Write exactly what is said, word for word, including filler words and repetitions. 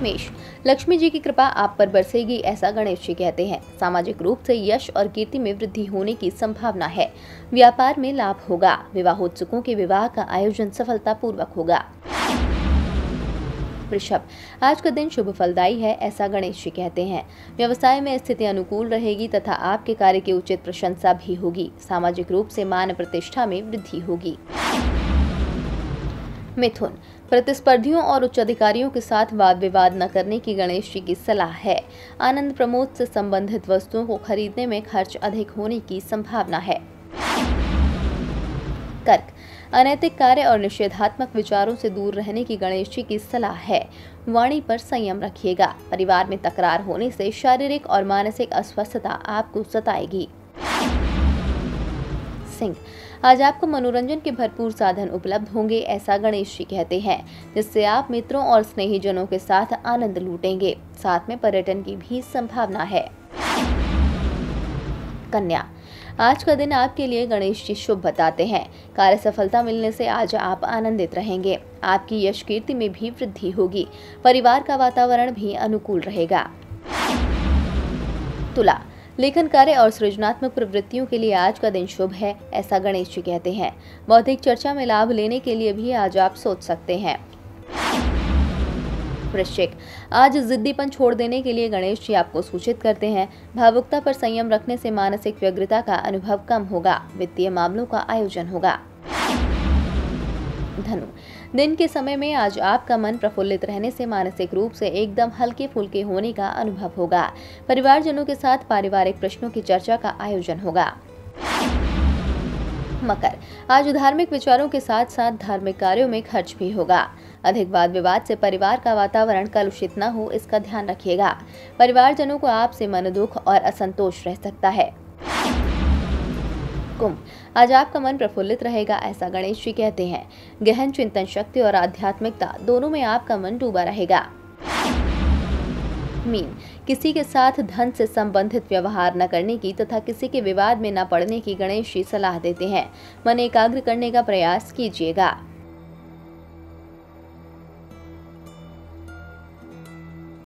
मेष, लक्ष्मी जी की कृपा आप पर बरसेगी, ऐसा गणेश जी कहते हैं। सामाजिक रूप से यश और कीर्ति में वृद्धि होने की संभावना है। व्यापार में लाभ होगा। विवाहोत्सुकों के विवाह का आयोजन सफलतापूर्वक होगा। वृषभ, आज का दिन शुभ फलदायी है, ऐसा गणेश जी कहते हैं। व्यवसाय में स्थिति अनुकूल रहेगी तथा आपके कार्य की उचित प्रशंसा भी होगी। सामाजिक रूप से मान प्रतिष्ठा में वृद्धि होगी। मिथुन, प्रतिस्पर्धियों और उच्च अधिकारियों के साथ वाद विवाद न करने की गणेश जी की सलाह है। आनंद प्रमोद से संबंधित वस्तुओं को खरीदने में खर्च अधिक होने की संभावना है। कर्क, अनैतिक कार्य और निषेधात्मक विचारों से दूर रहने की गणेश जी की सलाह है। वाणी पर संयम रखिएगा। परिवार में तकरार होने से शारीरिक और मानसिक अस्वस्थता आपको सताएगी। सिंह, आज आपको मनोरंजन के भरपूर साधन उपलब्ध होंगे, ऐसा गणेश जी कहते हैं, जिससे आप मित्रों और स्नेहीजनों के साथ आनंद लूटेंगे। साथ में पर्यटन की भी संभावना है। कन्या, आज का दिन आपके लिए गणेश जी शुभ बताते हैं। कार्य सफलता मिलने से आज आप आनंदित रहेंगे। आपकी यश कीर्ति में भी वृद्धि होगी। परिवार का वातावरण भी अनुकूल रहेगा। तुला, लेखन कार्य और सृजनात्मक प्रवृत्तियों के लिए आज का दिन शुभ है, ऐसा गणेश जी कहते हैं। बौद्धिक चर्चा में लाभ लेने के लिए भी आज आप सोच सकते हैं। वृश्चिक, आज जिद्दीपन छोड़ देने के लिए गणेश जी आपको सूचित करते हैं। भावुकता पर संयम रखने से मानसिक व्यग्रता का अनुभव कम होगा। वित्तीय मामलों का आयोजन होगा। धनु, दिन के समय में आज आपका मन प्रफुल्लित रहने से मानसिक रूप से एकदम हल्के फुल्के होने का अनुभव होगा। परिवारजनों के साथ पारिवारिक प्रश्नों की चर्चा का आयोजन होगा। मकर, आज धार्मिक विचारों के साथ साथ धार्मिक कार्यों में खर्च भी होगा। अधिक वाद विवाद से परिवार का वातावरण कलुषित न हो, इसका ध्यान रखिएगा। परिवारजनों को आपसे मन दुख और असंतोष रह सकता है। कुंभ, आज आपका मन प्रफुल्लित रहेगा, ऐसा गणेश जी कहते हैं। गहन चिंतन शक्ति और आध्यात्मिकता दोनों में आपका मन डूबा रहेगा। मीन, किसी के साथ धन से संबंधित व्यवहार न करने की तथा किसी के विवाद में न पड़ने की गणेश जी सलाह देते हैं। मन एकाग्र करने का प्रयास कीजिएगा।